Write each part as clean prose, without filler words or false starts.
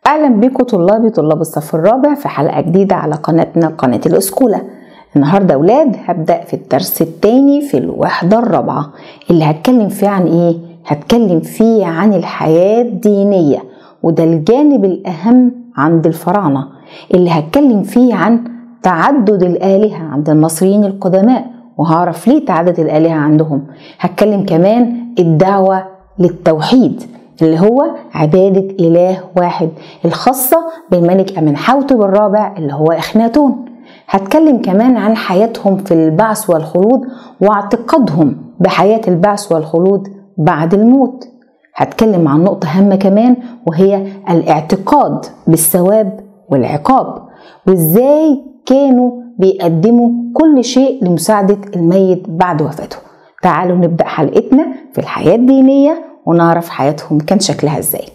اهلا بكم طلاب الصف الرابع في حلقه جديده على قناتنا قناه الاسكوله. النهارده اولاد هبدا في الدرس الثاني في الوحده الرابعه اللي هتكلم فيه عن ايه؟ هتكلم فيه عن الحياه الدينيه، وده الجانب الاهم عند الفراعنه اللي هتكلم فيه عن تعدد الالهه عند المصريين القدماء، وهعرف ليه تعدد الالهه عندهم. هتكلم كمان الدعوه للتوحيد اللي هو عبادة إله واحد الخاصة بالملك أمنحوتب الرابع اللي هو إخناتون. هتكلم كمان عن حياتهم في البعث والخلود واعتقادهم بحياة البعث والخلود بعد الموت. هتكلم عن نقطة هامة كمان وهي الاعتقاد بالثواب والعقاب، وإزاي كانوا بيقدموا كل شيء لمساعدة الميت بعد وفاته. تعالوا نبدأ حلقتنا في الحياة الدينية ونعرف حياتهم كان شكلها ازاي.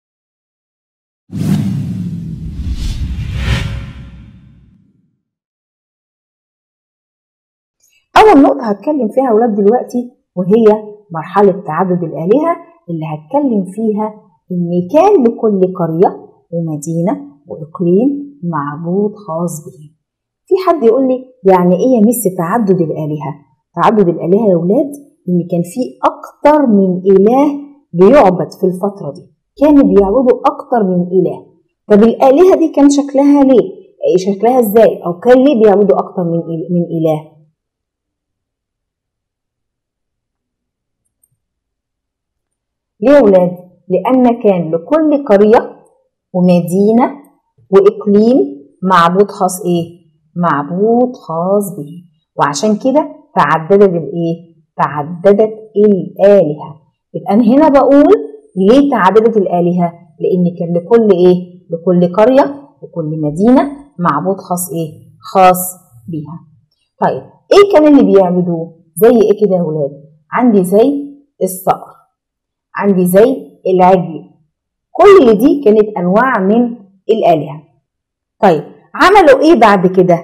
اول نقطة هتكلم فيها اولاد دلوقتي وهي مرحلة تعدد الآلهة اللي هتكلم فيها ان كان لكل قرية ومدينة واقليم معبود خاص به. في حد يقول لي يعني ايه يا مس تعدد الآلهة؟ تعدد الآلهة يا اولاد ان كان في اكتر من اله بيعبد في الفترة دي، كانوا بيعبدوا أكتر من إله. طب الآلهة دي كان شكلها ليه؟ شكلها إزاي؟ أو كان ليه بيعبدوا أكتر من إله؟ ليه يا ولاد؟ لأن كان لكل قرية ومدينة وإقليم معبود خاص إيه؟ معبود خاص به، وعشان كده تعددت الإيه؟ تعددت الآلهة. يبقى أنا هنا بقول ليه تعددت الآلهة؟ لأن كان لكل إيه؟ لكل قرية وكل مدينة معبود خاص إيه؟ خاص بيها. طيب إيه كان اللي بيعبدوه؟ زي إيه كده يا ولاد؟ عندي زي الصقر، عندي زي العجل، كل دي كانت أنواع من الآلهة. طيب عملوا إيه بعد كده؟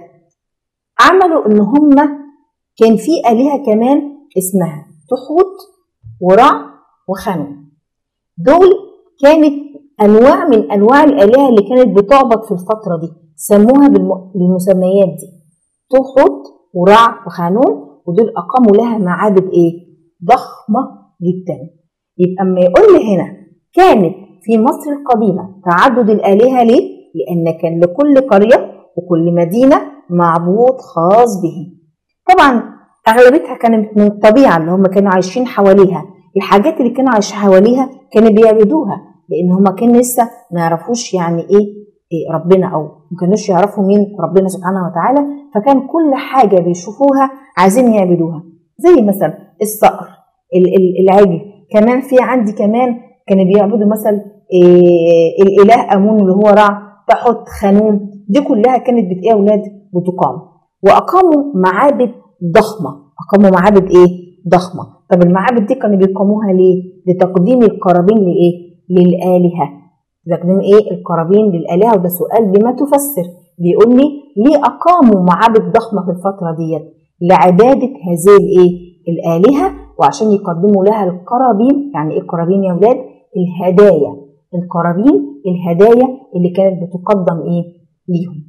عملوا إن هما كان في آلهة كمان اسمها تحوت ورع وخنوم. دول كانت أنواع من أنواع الآلهة اللي كانت بتعبد في الفترة دي، سموها بالمسميات دي تحوت ورع وخنوم، ودول أقاموا لها معابد إيه؟ ضخمة جدا. يبقى أما يقول لي هنا كانت في مصر القديمة تعدد الآلهة ليه؟ لأن كان لكل قرية وكل مدينة معبود خاص به. طبعا أغلبيتها كانت من الطبيعة اللي هم كانوا عايشين حواليها، الحاجات اللي كانوا عايشين حواليها كانوا بيعبدوها، لأن هم كانوا لسه ما يعرفوش يعني إيه ربنا، أو ما كانوش يعرفوا مين ربنا سبحانه وتعالى، فكان كل حاجة بيشوفوها عايزين يعبدوها. زي مثلا الصقر، العجل، كمان في عندي كمان كانوا بيعبدوا مثلا الإله أمون اللي هو رع، تحت، خانوم، دي كلها كانت يا أولاد بتقام، وأقاموا معابد ضخمة. أقاموا معابد إيه؟ ضخمة. طب المعابد دي كانوا بيقاموها ليه؟ لتقديم القرابين لإيه؟ للآلهة. تقديم إيه؟ القرابين للآلهة. وده سؤال بما تفسر، بيقول لي ليه أقاموا معابد ضخمة في الفترة ديت؟ لعبادة هذه الإيه؟ الآلهة، وعشان يقدموا لها القرابين. يعني إيه القرابين يا ولاد؟ الهدايا. القرابين الهدايا اللي كانت بتقدم إيه؟ ليهم.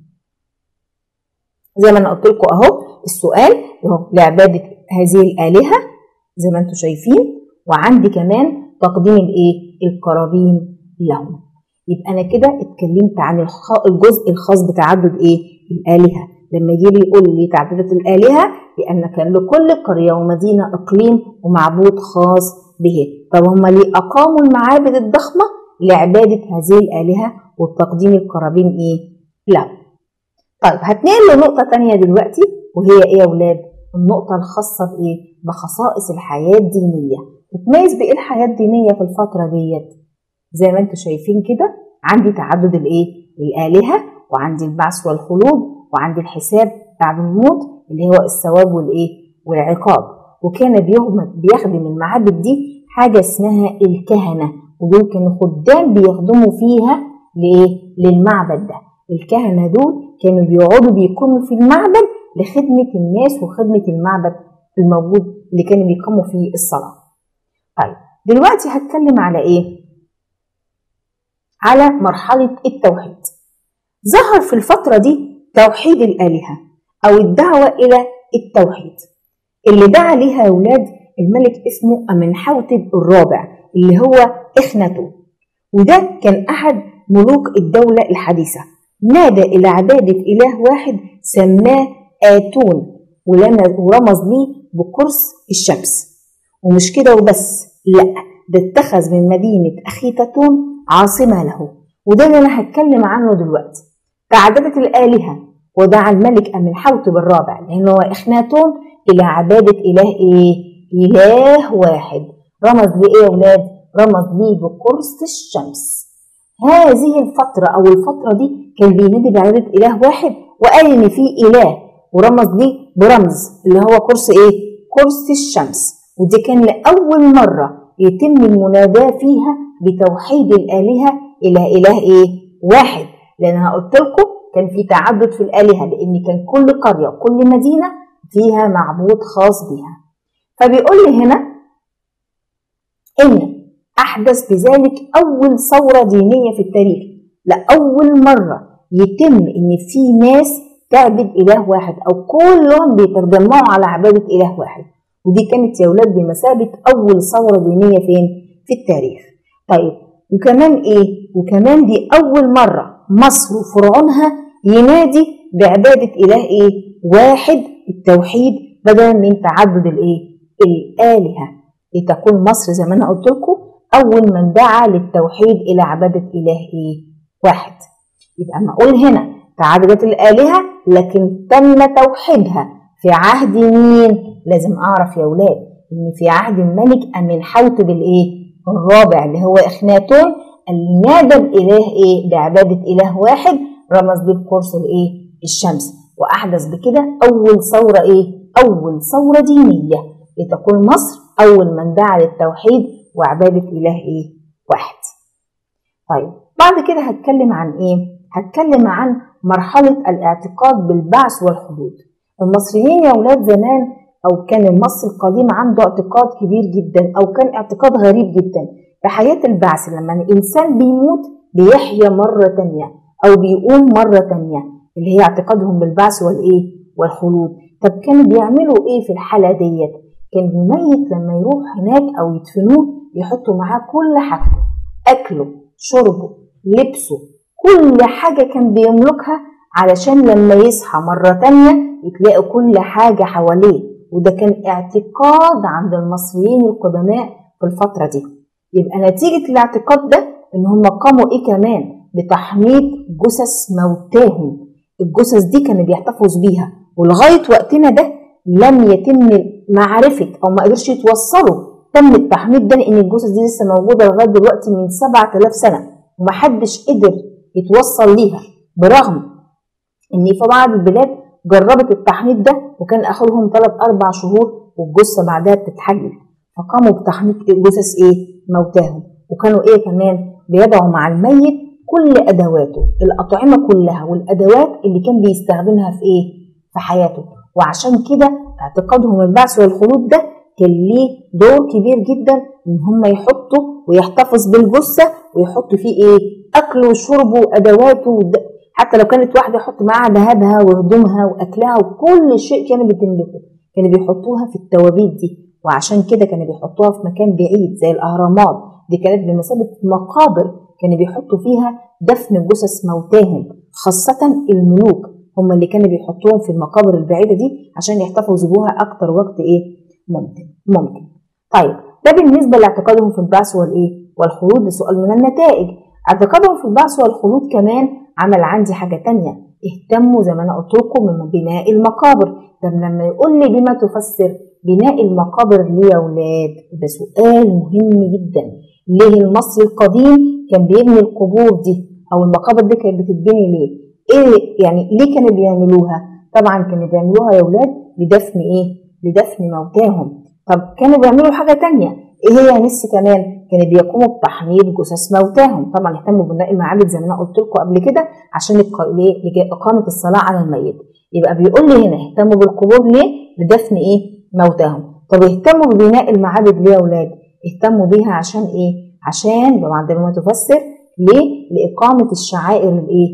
زي ما أنا قلت لكم أهو السؤال اهو لعبادة هذه الآلهة زي ما انتم شايفين، وعندي كمان تقديم الايه؟ القرابين لهم. يبقى انا كده اتكلمت عن الجزء الخاص بتعدد ايه؟ الآلهة. لما يجي لي يقول لي تعددت الآلهة لأن كان لكل قرية ومدينة إقليم ومعبود خاص به. طب هم ليه أقاموا المعابد الضخمة؟ لعبادة هذه الآلهة وتقديم القرابين ايه؟ لهم. طيب هتنقل لنقطة تانية دلوقتي وهي ايه يا ولاد؟ النقطة الخاصة بإيه؟ بخصائص الحياة الدينية. تتميز بإيه الحياة الدينية في الفترة ديت؟ زي ما انتم شايفين كده عندي تعدد الإيه؟ الآلهة، وعندي البعث والخلود، وعندي الحساب بعد الموت اللي هو الثواب والإيه؟ والعقاب. وكان بيخدم المعابد دي حاجة اسمها الكهنة، ودول كانوا خدام بيخدموا فيها لإيه؟ للمعبد ده. الكهنة دول كانوا بيقعدوا بيقوموا في المعبد لخدمة الناس وخدمة المعبد الموجود اللي كانوا بيقوموا فيه الصلاة. طيب دلوقتي هتكلم على ايه؟ على مرحلة التوحيد. ظهر في الفترة دي توحيد الآلهة أو الدعوة إلى التوحيد، اللي دعا ليها أولاد الملك اسمه أمنحوتب الرابع اللي هو إخناتون، وده كان أحد ملوك الدولة الحديثة. نادى إلى عبادة إله واحد سماه آتون، ورمز ليه بقرص الشمس. ومش كده وبس، لأ، ده اتخذ من مدينة أخيتاتون عاصمة له، وده اللي أنا هتكلم عنه دلوقتي. تعددت الآلهة ودعا الملك أمنحوتب الرابع لأنه هو إخناتون إلى عبادة إله إيه؟ إله واحد. رمز لإيه يا ولاد؟ رمز ليه بقرص الشمس. هذه الفترة أو الفترة دي كان بينادي بعبادة إله واحد، وقال إن فيه إله ورمز ليه برمز اللي هو قرص إيه؟ قرص الشمس. ودي كان لأول مرة يتم المناداة فيها بتوحيد الآلهة إلى إله إيه؟ واحد، لأن أنا قلت لكم كان في تعدد في الآلهة، لأن كان كل قرية وكل مدينة فيها معبود خاص بها. فبيقول لي هنا إن أحدث بذلك أول ثورة دينية في التاريخ، لأول مرة يتم إن في ناس تعبد إله واحد أو كلهم بيتجمعوا على عبادة إله واحد. ودي كانت يا ولاد بمثابة أول ثورة دينية فين؟ في التاريخ. طيب وكمان إيه؟ وكمان دي أول مرة مصر وفرعونها ينادي بعبادة إله إيه؟ واحد، التوحيد، بدلا من تعدد الإيه؟ الآلهة، لتكون مصر زي ما أنا قلت لكم أول من دعا للتوحيد إلى عبادة إله إيه؟ واحد. يبقى أما أقول هنا تعددت الآلهة لكن تم توحيدها في عهد مين؟ لازم أعرف يا ولاد إن في عهد الملك أمنحوتب الإيه؟ الرابع اللي هو إخناتون، اللي نادى بإله إيه؟ بعبادة إله واحد، رمز بقرص الإيه؟ الشمس. وأحدث بكده أول ثورة إيه؟ أول ثورة دينية، لتكون مصر أول من دعا للتوحيد وعبادة إله إيه؟ واحد. طيب بعد كده هتكلم عن إيه؟ هتكلم عن مرحلة الاعتقاد بالبعث والخلود. المصريين يا ولاد زمان أو كان المصري القديم عنده اعتقاد كبير جدا، أو كان اعتقاد غريب جدا بحياة البعث، لما الإنسان بيموت بيحيا مرة تانية أو بيقوم مرة تانية، اللي هي اعتقادهم بالبعث والإيه؟ والخلود. طب كانوا بيعملوا إيه في الحالة ديت؟ كان الميت لما يروح هناك أو يدفنوه يحطوا معاه كل حاجته، أكله، شربه، لبسه، كل حاجة كان بيملكها، علشان لما يصحى مرة تانية يتلاقوا كل حاجة حواليه. وده كان اعتقاد عند المصريين القدماء في الفترة دي. يبقى نتيجة الاعتقاد ده ان هم قاموا ايه كمان؟ بتحنيط جثث موتاهم. الجثث دي كانوا بيحتفظوا بيها، ولغاية وقتنا ده لم يتم معرفة او ما قدرش يتوصلوا تم التحنيط ده، لان الجثث دي لسه موجودة لغاية دلوقتي من 7000 سنة ومحدش قدر يتوصل ليها، برغم ان في بعض البلاد جربت التحنيط ده وكان اخرهم 3-4 شهور والجثه بعدها بتتحلل. فقاموا بتحنيط جثث ايه؟ موتاهم. وكانوا ايه كمان؟ بيضعوا مع الميت كل ادواته، الاطعمه كلها والادوات اللي كان بيستخدمها في ايه؟ في حياته. وعشان كده اعتقادهم البعث والخلود ده كان ليه دور كبير جدا، ان هم يحطوا ويحتفظ بالجثه ويحطوا فيه ايه؟ اكله وشربه وادواته، حتى لو كانت واحدة يحط معاها ذهبها وهدومها وأكلها وكل شيء كانوا بتملكه، كانوا بيحطوها في التوابيت دي. وعشان كده كانوا بيحطوها في مكان بعيد زي الأهرامات، دي كانت بمثابة مقابر كانوا بيحطوا فيها دفن جثث موتاهم، خاصة الملوك هم اللي كانوا بيحطوهم في المقابر البعيدة دي عشان يحتفظوا بها أكتر وقت إيه؟ ممكن. طيب ده بالنسبة لاعتقادهم في البعث والإيه؟ والخلود. لسؤال من النتائج اعتقادهم في البعث والخلود كمان عمل عندي حاجة تانية، اهتموا زي ما انا قلت لكم من بناء المقابر. طب لما يقول لي بما تفسر بناء المقابر ليه يا ولاد؟ ده سؤال مهم جدا. ليه المصري القديم كان بيبني القبور دي او المقابر دي كانت بتتبني ليه؟ ايه يعني ليه كانوا بيعملوها؟ طبعا كانوا بيعملوها يا ولاد لدفن ايه؟ لدفن موتاهم. طب كانوا بيعملوا حاجة تانية، ايه هي يا مس كمان؟ كانوا بيقوموا بتحنيط جثث موتاهم. طبعا اهتموا ببناء المعابد زي ما انا قلت لكم قبل كده عشان اقامه الصلاه على الميت. يبقى بيقول لي هنا اهتموا بالقبور ليه؟ لدفن ايه؟ موتاهم. طب اهتموا ببناء المعابد ليه يا اولاد؟ اهتموا بيها عشان ايه؟ عشان عندما تفسر ليه؟ لإقامة الشعائر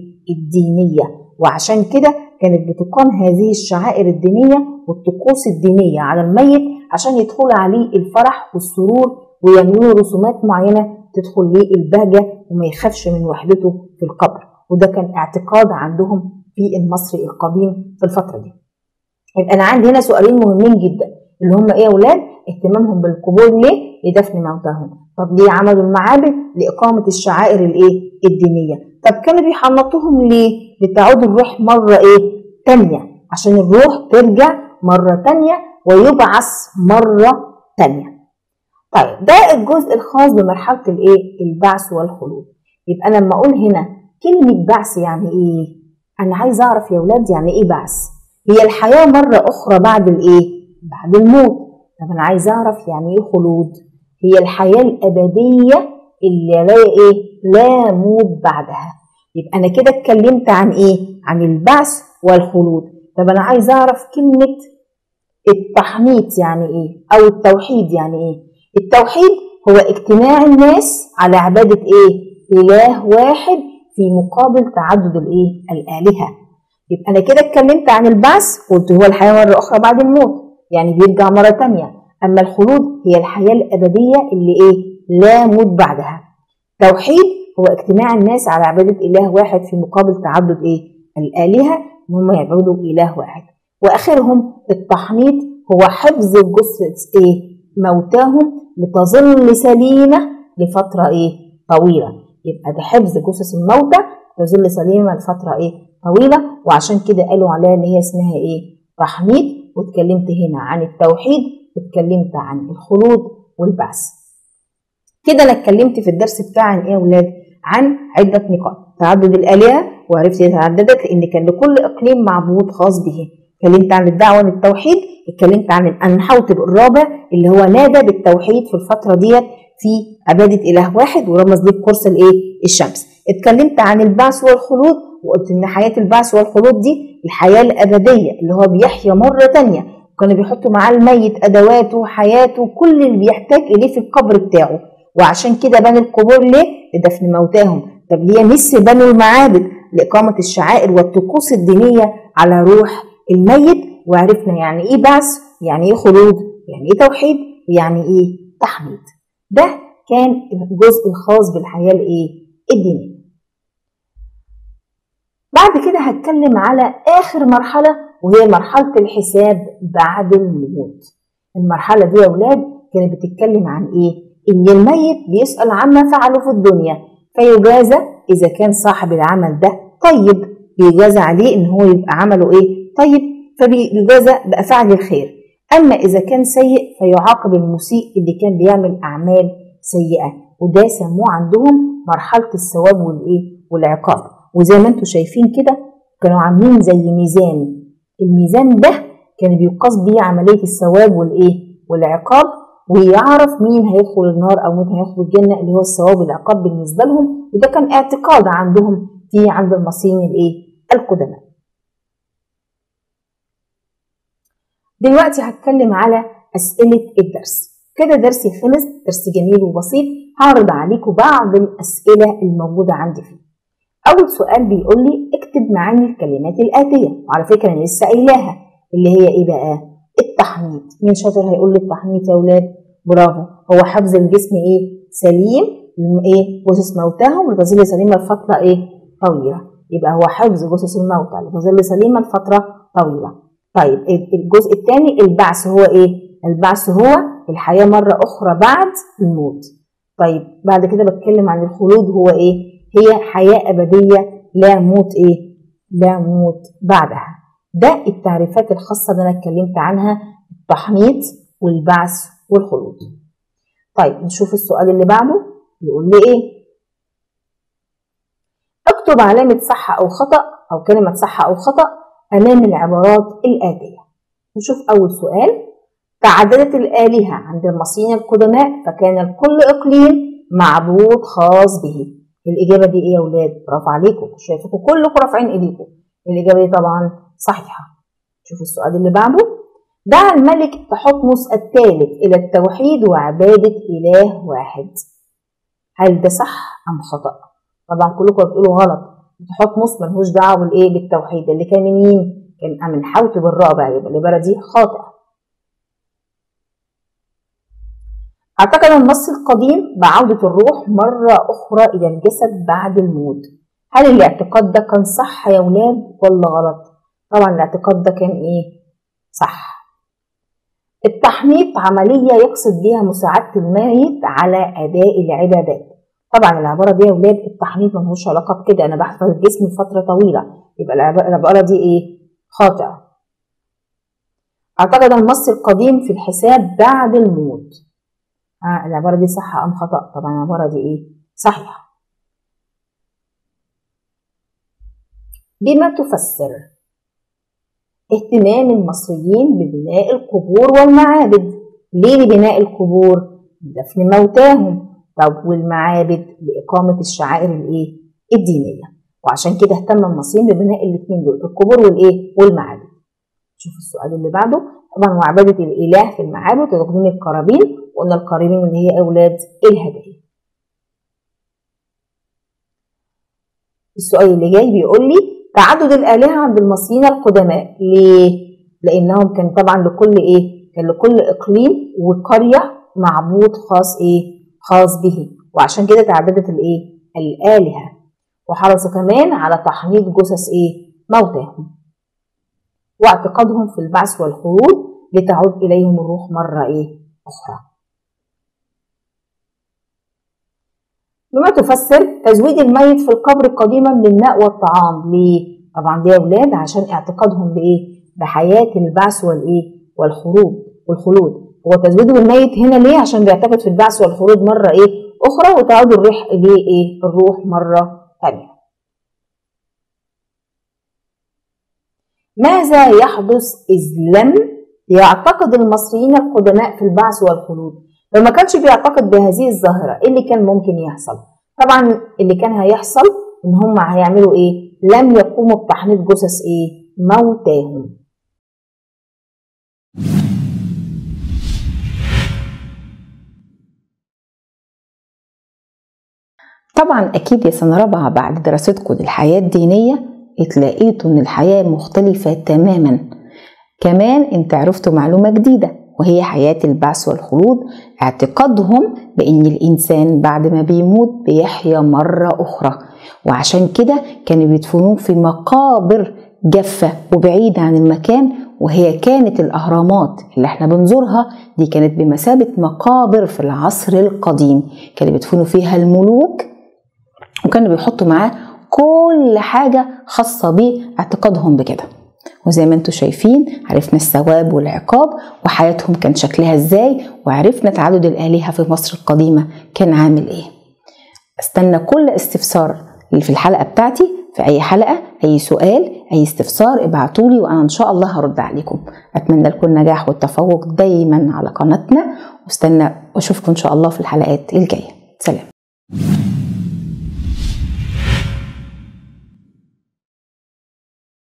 الدينية. وعشان كده كانت بتقام هذه الشعائر الدينية والطقوس الدينية على الميت عشان يدخل عليه الفرح والسرور، ويعملوا رسومات معينة تدخل ليه البهجة وما يخافش من وحدته في القبر. وده كان اعتقاد عندهم في المصري القديم في الفترة دي. يبقى أنا عندي هنا سؤالين مهمين جدا اللي هم إيه يا أولاد؟ اهتمامهم بالقبور ليه؟ لدفن موتاهم. طب ليه عملوا المعابد؟ لإقامة الشعائر الدينية. طب كانوا بيحنطوهم ليه؟ لتعود الروح مرة تانية، عشان الروح ترجع مرة تانية ويبعث مرة تانية. طيب ده الجزء الخاص بمرحلة البعث والخلود. يبقى أنا لما أقول هنا كلمة بعث يعني إيه؟ أنا عايز أعرف يا ولاد يعني إيه بعث؟ هي الحياة مرة أخرى بعد بعد الموت. طب أنا عايز أعرف يعني إيه خلود؟ هي الحياة الأبدية اللي لا موت بعدها. يبقى أنا كده اتكلمت عن عن البعث والخلود. طب أنا عايز أعرف كلمة التحنيط يعني إيه؟ أو التوحيد يعني إيه؟ التوحيد هو اجتماع الناس على عبادة إله واحد في مقابل تعدد الآلهة. يبقى أنا كده اتكلمت عن البعث، قلت هو الحياة مرة أخرى بعد الموت، يعني بيرجع مرة تانية. أما الخلود هي الحياة الأبدية اللي لا موت بعدها. توحيد هو اجتماع الناس على عبادة إله واحد في مقابل تعدد الآلهة، إن هم يعبدوا إله واحد. وآخرهم التحنيط هو حفظ جثة موتاهم لتظل سليمة لفترة طويلة. يبقى ده حفظ جثث الموتى تظل سليمة لفترة طويلة، وعشان كده قالوا عليها ان هي اسمها تحنيط. واتكلمت هنا عن التوحيد واتكلمت عن الخلود والبعث. كده انا اتكلمت في الدرس بتاع عن ايه يا ولاد؟ عن عدة نقاط. تعدد الآلهة وعرفت تعددت لان كان لكل اقليم معبود خاص به. اتكلمت عن الدعوة للتوحيد، اتكلمت عن الحوت الرابع اللي هو نادى بالتوحيد في الفترة ديت في عبادة إله واحد ورمز ليه بقرص الشمس. اتكلمت عن البعث والخلود وقلت ان حياة البعث والخلود دي الحياة الأبدية اللي هو بيحيا مرة تانية، وكانوا بيحطوا معاه الميت أدواته وحياته كل اللي بيحتاج إليه في القبر بتاعه. وعشان كده بنوا القبور ليه؟ لدفن موتاهم. طب ليه مش بنوا المعابد؟ لإقامة الشعائر والطقوس الدينية على روح الميت. وعرفنا يعني ايه بعث، يعني ايه خلود، يعني ايه توحيد، ويعني ايه تحنيط. ده كان الجزء الخاص بالحياة الدينية. بعد كده هتكلم على آخر مرحلة وهي مرحلة الحساب بعد الموت. المرحلة دي يا أولاد كانت بتتكلم عن إن الميت بيسأل عما فعله في الدنيا فيجازى. إذا كان صاحب العمل ده طيب بيجازى عليه إن هو يبقى عمله طيب، فبيجازى بأفعال الخير. أما إذا كان سيء فيعاقب المسيء اللي كان بيعمل أعمال سيئة. وده سموه عندهم مرحلة الثواب والعقاب. وزي ما انتم شايفين كده كانوا عاملين زي ميزان. الميزان ده كان بيقاس بيه عملية الثواب والعقاب، ويعرف مين هيدخل النار أو مين هيدخل الجنة، اللي هو الثواب والعقاب بالنسبة لهم. وده كان اعتقاد عندهم عند المصريين القدماء. دلوقتي هتكلم على أسئلة الدرس. كده درسي خلص، درس جميل وبسيط. هعرض عليكم بعض الأسئلة الموجودة عندي فيه. أول سؤال بيقول لي اكتب معاني الكلمات الآتية، وعلى فكرة أنا لسه قايلاها اللي هي بقى؟ التحنيط. مين شاطر هيقول لي التحنيط يا أولاد؟ برافو، هو حفظ الجسم سليم جثث موتاهم لتظل سليمة لفترة طويلة. يبقى هو حفظ جثث الموتى لتظل سليمة لفترة طويلة. طيب الجزء الثاني البعث هو البعث هو الحياة مرة أخرى بعد الموت. طيب بعد كده بتكلم عن الخلود هو هي حياة أبدية لا موت لا موت بعدها. ده التعريفات الخاصة اللي أنا اتكلمت عنها، التحنيط والبعث والخلود. طيب نشوف السؤال اللي بعده يقول لي اكتب علامة صح أو خطأ أو كلمة صح أو خطأ أمام العبارات الآتية. نشوف أول سؤال. تعددت الآلهة عند المصريين القدماء فكان لكل إقليم معبود خاص به. الإجابة دي يا أولاد؟ برافو عليكم، شايفكم كلكم رافعين إيديكم. الإجابة دي طبعا صحيحة. شوفوا السؤال اللي بعده. دعا الملك تحتمس الثالث إلى التوحيد وعبادة إله واحد. هل ده صح أم خطأ؟ طبعا كلكم بتقولوا غلط، تحتمس ملهوش دعوه بالايه بالتوحيد، اللي كان مين؟ كان أمنحوت بالرابع، يبقى العباره دي خاطئه. اعتقد المصري القديم بعودة الروح مرة أخرى إلى الجسد بعد الموت. هل الاعتقاد ده كان صح يا ولاد ولا غلط؟ طبعا الاعتقاد ده كان إيه؟ صح. التحنيط عملية يقصد بها مساعدة الميت على أداء العبادات. طبعا العبارة دي يا ولاد التحنيط ملهوش علاقة بكده، أنا بحفظ الجسم فترة طويلة، يبقى العبارة دي إيه؟ خاطئة. اعتقد المصري القديم في الحساب بعد الموت. العبارة دي صح أم خطأ؟ طبعا العبارة دي إيه؟ صحيحة. بما تفسر اهتمام المصريين ببناء القبور والمعابد. ليه لبناء القبور؟ دفن موتاهم. طب والمعابد؟ لإقامة الشعائر الإيه؟ الدينية. وعشان كده اهتم المصريين ببناء الاثنين دول، القبور والإيه؟ والمعابد. شوف السؤال اللي بعده. طبعا وعبادة الإله في المعابد وتقديم القرابين، وقلنا القرابين اللي هي أولاد الهدايا. السؤال اللي جاي بيقول لي تعدد الآلهة عند المصريين القدماء. ليه؟ لأنهم كان طبعا لكل إيه؟ كان لكل إقليم وقرية معبود خاص إيه؟ خاص به، وعشان كده تعددت الإيه؟ الآلهة. وحرصوا كمان على تحنيط جثث إيه؟ موتاهم، واعتقادهم في البعث والخلود لتعود إليهم الروح مرة إيه؟ أخرى. بما تفسر تزويد الميت في القبر قديما بالماء والطعام. ليه؟ طبعا دي يا ولاد عشان اعتقادهم بايه؟ بحياه البعث والايه؟ والخلود. هو تزويده بالميت هنا ليه؟ عشان بيعتقد في البعث والخلود مره ايه؟ اخرى، وتعود الروح اليه ايه؟ الروح مره ثانيه. ماذا يحدث اذ لم يعتقد المصريين القدماء في البعث والخلود؟ لو ما كانش بيعتقد بهذه الظاهرة، ايه اللي كان ممكن يحصل؟ طبعا اللي كان هيحصل ان هم هيعملوا ايه؟ لم يقوموا بتحنيط جثث ايه؟ موتاهم. طبعا اكيد يا سنة رابعة بعد دراستكم للحياة الدينية اتلاقيتوا ان الحياة مختلفة تماما. كمان انت عرفتوا معلومة جديدة، وهي حياة البعث والخلود، اعتقادهم بأن الإنسان بعد ما بيموت بيحيا مرة أخرى، وعشان كده كانوا بيدفنوه في مقابر جافة وبعيدة عن المكان. وهي كانت الأهرامات اللي احنا بنزورها دي كانت بمثابة مقابر في العصر القديم، كانوا بيدفنوا فيها الملوك، وكانوا بيحطوا معاه كل حاجة خاصة باعتقادهم بكده. وزي ما انتم شايفين عرفنا الثواب والعقاب وحياتهم كان شكلها ازاي، وعرفنا تعدد الآلهة في مصر القديمة كان عامل ايه. استنى كل استفسار اللي في الحلقة بتاعتي، في اي حلقة، اي سؤال، اي استفسار ابعتولي وانا ان شاء الله هرد عليكم. اتمنى لكم النجاح والتفوق دايما على قناتنا، واستنى واشوفكم ان شاء الله في الحلقات الجاية. سلام.